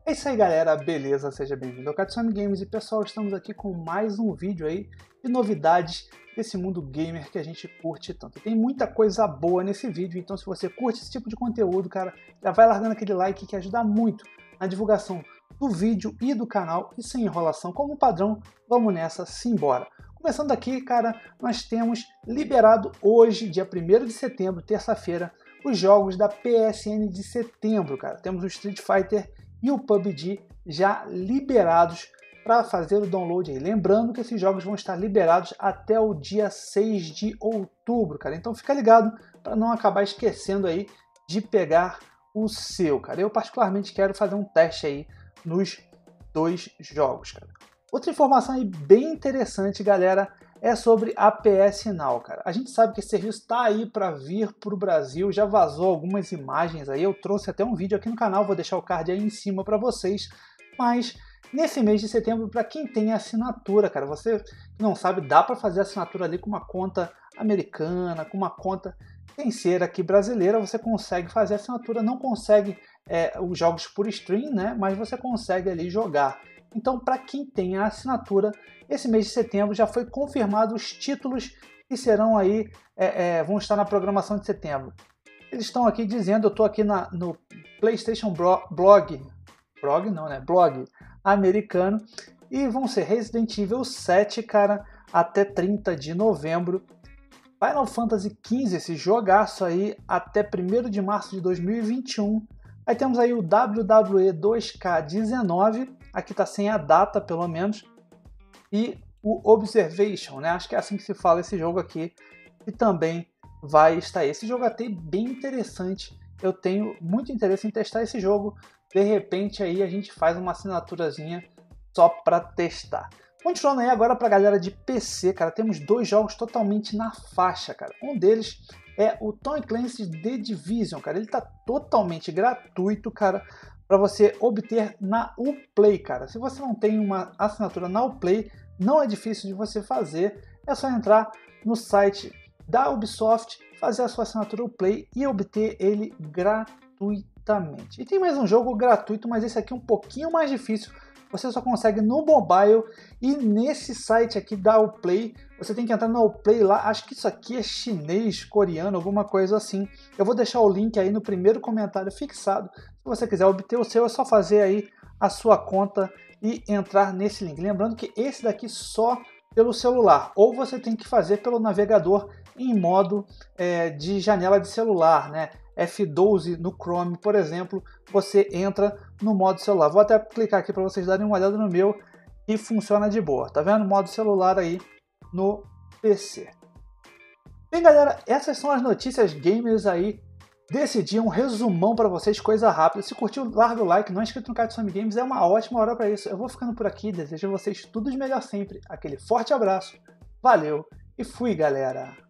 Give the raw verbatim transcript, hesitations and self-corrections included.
É isso aí, galera, beleza? Seja bem-vindo ao Katsumi Games. E pessoal, estamos aqui com mais um vídeo aí de novidades desse mundo gamer que a gente curte tanto. Tem muita coisa boa nesse vídeo, então se você curte esse tipo de conteúdo, cara, já vai largando aquele like que ajuda muito na divulgação do vídeo e do canal. E sem enrolação, como padrão, vamos nessa, simbora! Começando aqui, cara, nós temos liberado hoje, dia primeiro de setembro, terça-feira, os jogos da P S N de setembro, cara. Temos o Street Fighter e o P U B G já liberados para fazer o download aí. Lembrando que esses jogos vão estar liberados até o dia seis de outubro, cara. Então fica ligado para não acabar esquecendo aí de pegar o seu, cara. Eu particularmente quero fazer um teste aí nos dois jogos, cara. Outra informação aí bem interessante, galera, é sobre a P S Now, cara. A gente sabe que esse serviço está aí para vir para o Brasil, já vazou algumas imagens aí, eu trouxe até um vídeo aqui no canal, vou deixar o card aí em cima para vocês, mas nesse mês de setembro, para quem tem assinatura, cara, você que não sabe, dá para fazer assinatura ali com uma conta americana, com uma conta sem ser aqui brasileira, você consegue fazer assinatura, não consegue é, os jogos por stream, né, mas você consegue ali jogar. Então, para quem tem a assinatura, esse mês de setembro já foi confirmado os títulos que serão aí, é, é, vão estar na programação de setembro. Eles estão aqui dizendo, eu estou aqui na, no PlayStation Blog, blog não, né? Blog americano, e vão ser Resident Evil sete, cara, até trinta de novembro. Final Fantasy quinze, esse jogaço aí, até primeiro de março de dois mil e vinte e um. Aí temos aí o W W E dois K dezenove, aqui está sem a data pelo menos, e o Observation, né? Acho que é assim que se fala esse jogo aqui, que também vai estar aí. Esse jogo até bem interessante, eu tenho muito interesse em testar esse jogo, de repente aí a gente faz uma assinaturazinha só para testar. Continuando aí agora para a galera de P C, cara, temos dois jogos totalmente na faixa, cara. Um deles é o Tom Clancy's The Division, cara. Ele está totalmente gratuito, cara, para você obter na Uplay, cara. Se você não tem uma assinatura na Uplay, não é difícil de você fazer. É só entrar no site da Ubisoft, fazer a sua assinatura Uplay e obter ele gratuitamente. E tem mais um jogo gratuito, mas esse aqui é um pouquinho mais difícil. Você só consegue no mobile e nesse site aqui da Uplay. Você tem que entrar na Uplay lá, acho que isso aqui é chinês, coreano, alguma coisa assim. Eu vou deixar o link aí no primeiro comentário fixado. Se você quiser obter o seu, é só fazer aí a sua conta e entrar nesse link. Lembrando que esse daqui só pelo celular, ou você tem que fazer pelo navegador em modo é, de janela de celular, né? F doze no Chrome, por exemplo, você entra no modo celular. Vou até clicar aqui para vocês darem uma olhada no meu e funciona de boa. Tá vendo? Modo celular aí no P C. Bem, galera, essas são as notícias gamers aí desse dia, um resumão para vocês, coisa rápida. Se curtiu, larga o like, não é inscrito no Katsumi Games, é uma ótima hora para isso. Eu vou ficando por aqui, desejo a vocês tudo de melhor sempre. Aquele forte abraço, valeu e fui, galera!